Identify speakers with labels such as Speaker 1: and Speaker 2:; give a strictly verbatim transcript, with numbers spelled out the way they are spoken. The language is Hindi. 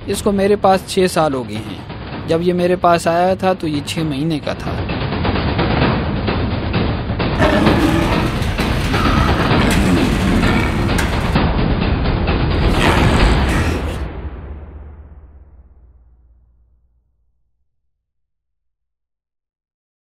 Speaker 1: इसको मेरे पास छः साल हो गए हैं। जब ये मेरे पास आया था तो ये छः महीने का था।